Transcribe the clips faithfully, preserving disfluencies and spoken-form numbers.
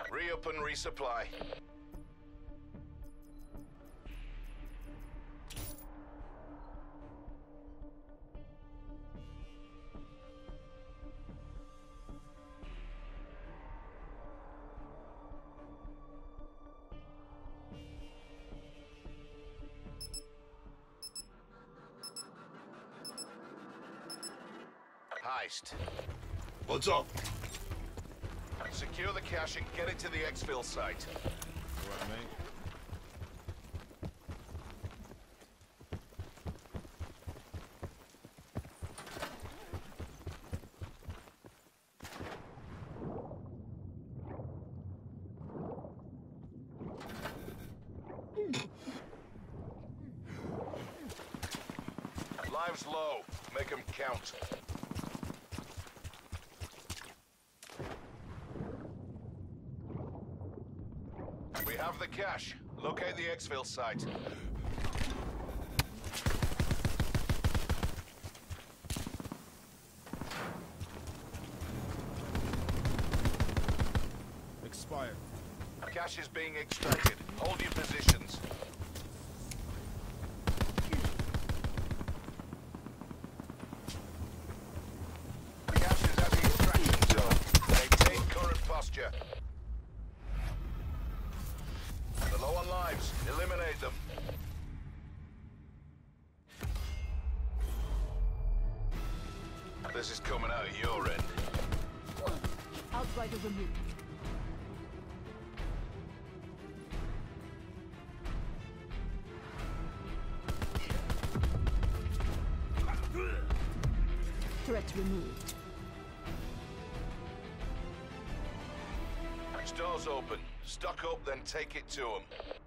Re-up and resupply. Heist. What's up? Secure the cache and get it to the exfil site. What, mate? Lives low. Make them count. We have the cache. Locate the exfil site. Expired. Cache is being extracted. Hold your positions. The cache is at the extraction zone. Maintain current posture. They're low on lives. Eliminate them. This is coming out of your end. Outrider removed. Threat removed. Doors open. Stock up, then take it to them.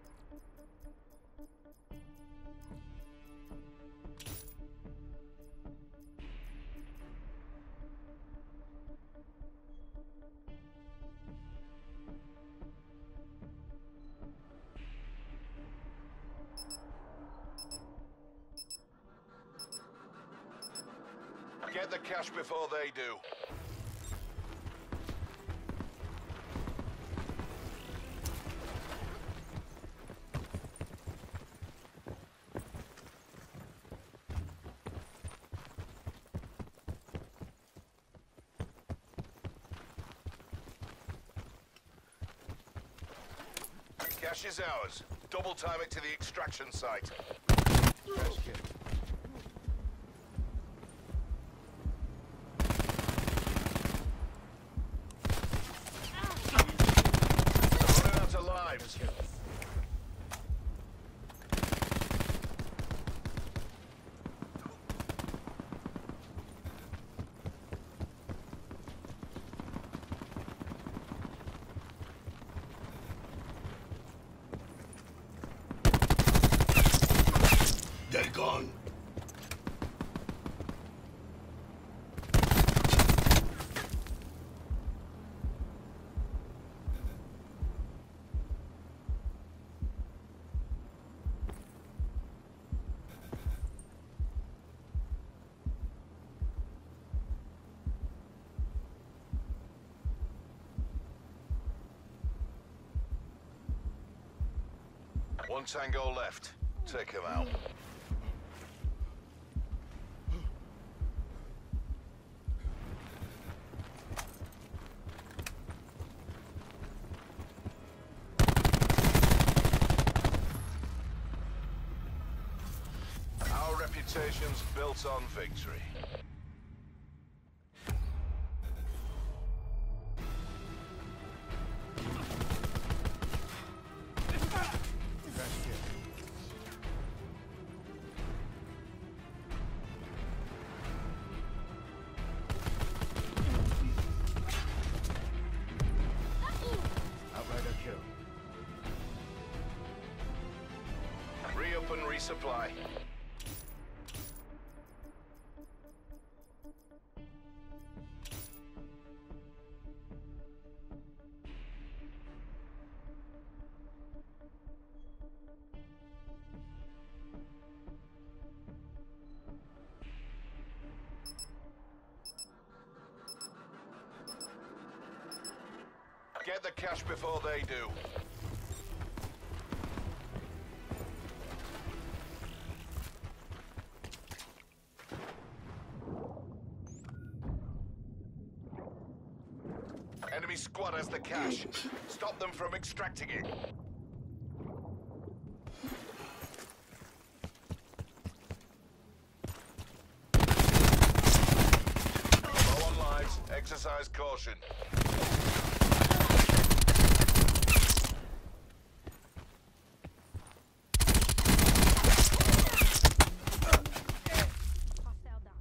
Get the cash before they do. Cash is ours. Double time it to the extraction site. Crash kit. Running out of lives. They're gone. One tango left. Take him out. Our reputation's built on victory. Crash kit. Outrider kill. Re-up and resupply. Get the cash before they do. Enemy squad has the cash. Stop them from extracting it. Low on lives. Exercise caution. Hostile down.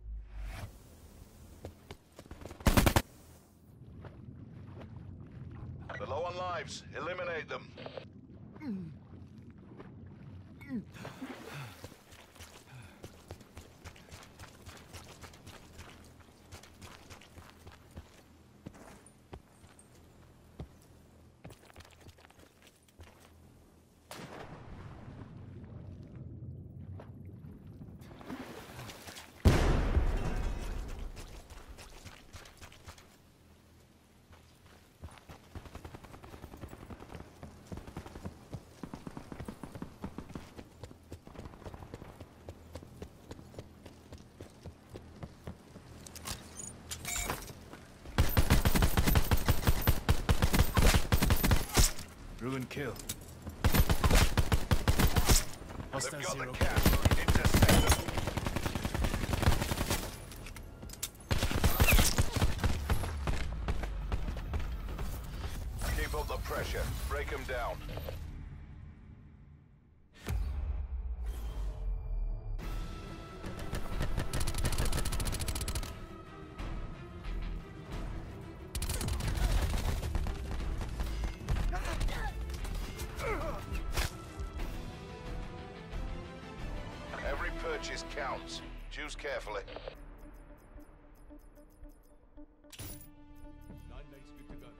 They're low on lives. Eliminate them. Ruin kill. Hostile They've got zero. the cash. Intercept them. Keep up the pressure. Break them down. Every purchase counts. Choose carefully. Nine mates good to go.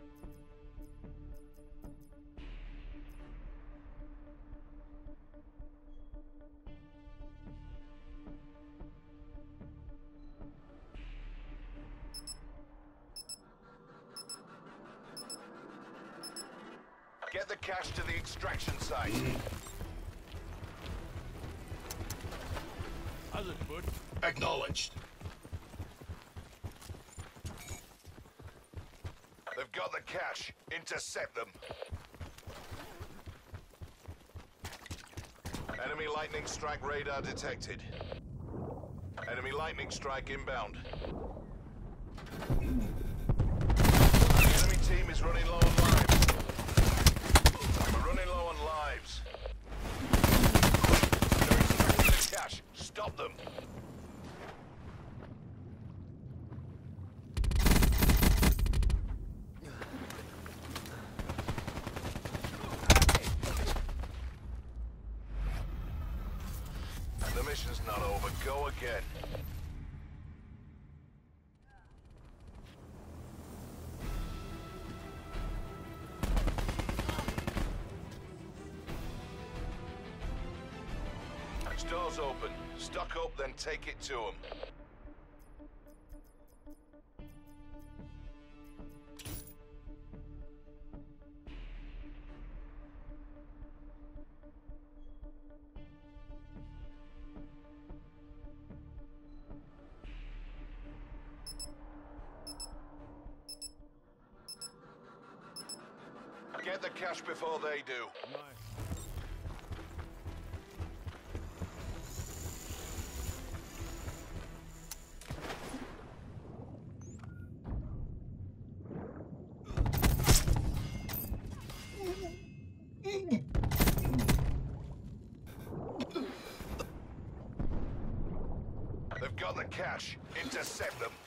Get the cash to the extraction site. How's it, bud? Acknowledged. They've got the cash. Intercept them. Enemy lightning strike radar detected. Enemy lightning strike inbound. The enemy team is running low on lives. We're running low on lives. They're extracting the cash. Stop them. The mission's not over. Go again. Doors open. Stock up, then take it to them. Get the cash before they do. Nice. They've got the cash. Intercept them.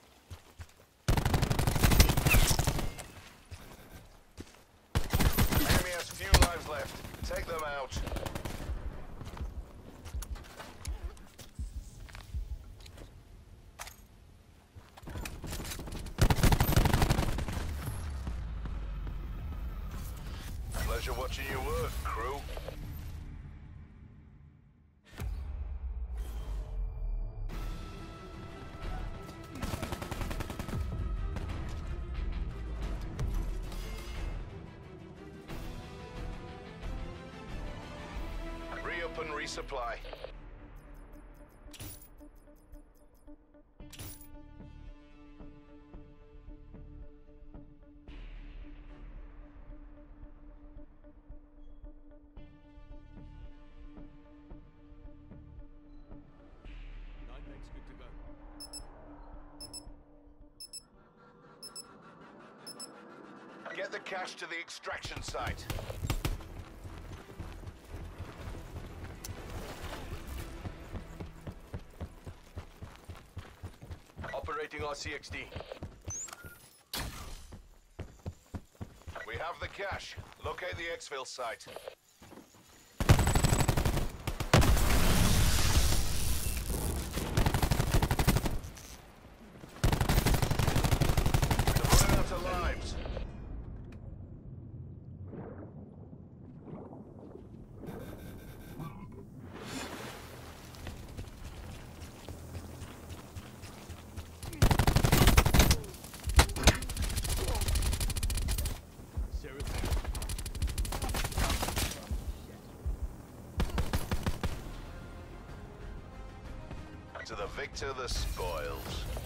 Enemy has few lives left. Take them out. Pleasure watching you work, crew. up and resupply. Nine meg's good to go. Get the cash to the extraction site. Operating R C X D. We have the cash. Locate the exfil site. They're running out of lives. To the victor, the spoils.